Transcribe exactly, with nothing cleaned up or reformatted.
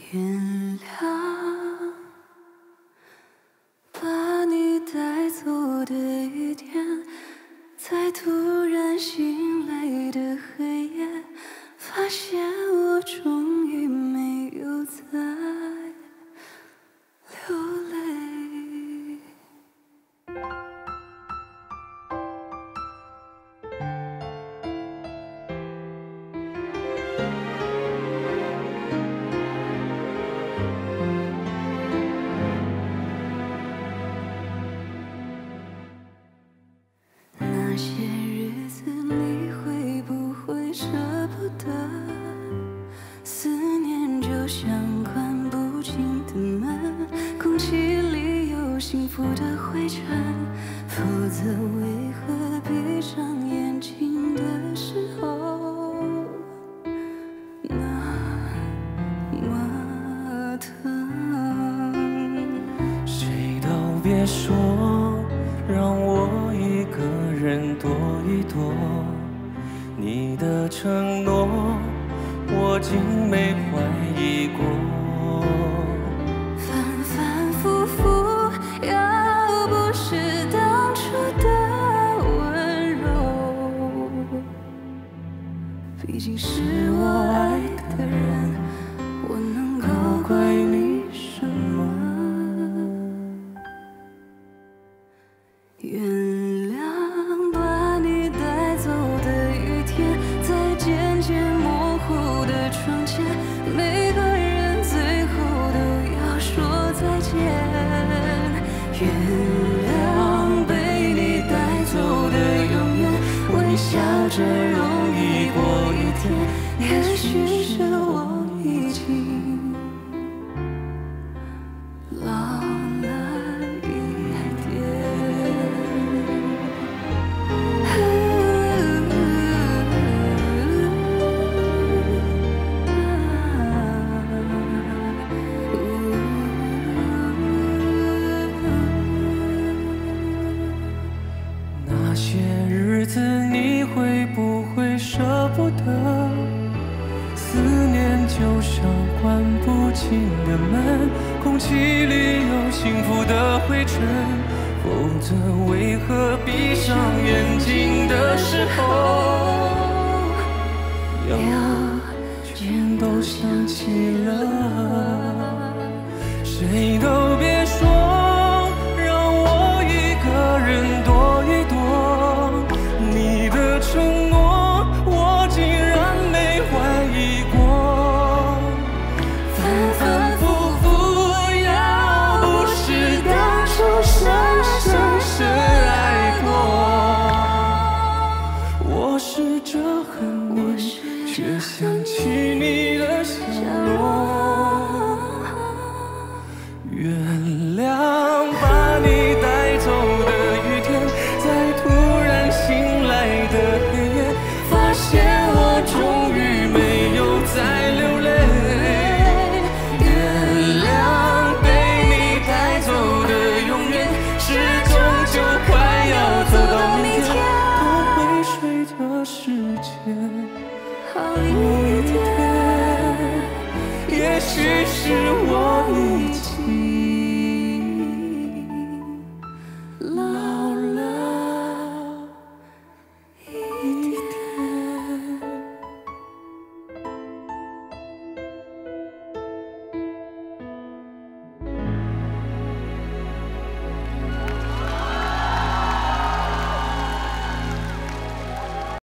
原谅，把你带走的雨天，在突然醒来的黑夜，发现我终于没有再流泪。那些日子，你会不会舍不得？思念就像关不紧的门，空气里有幸福的灰尘，否则为何闭上眼睛的时候那么疼？ 谁都别说，让我一个人躲一躲。你的承诺，我竟没怀疑过。 反反复复，要不是当初的温柔，毕竟是我爱的人，我能够怪你什么？原谅，把你带走的雨天，在渐渐模糊的窗前，每个人最后都要说再见。原谅，被你带走的永远，微笑着容易过一天，也许是我已经老了一点。 那些日子，你会不会舍不得？思念就像关不紧的门，空气里有幸福的灰尘，否则为何闭上眼睛的时候，又全都想起了？谁都别说，让我一个人躲一躲。你的承诺，我竟然没怀疑过。反反复复，要不是当初深深深爱过，我试着恨你，却想起你的笑容。原谅，把你带走的雨天，在突然醒来的黑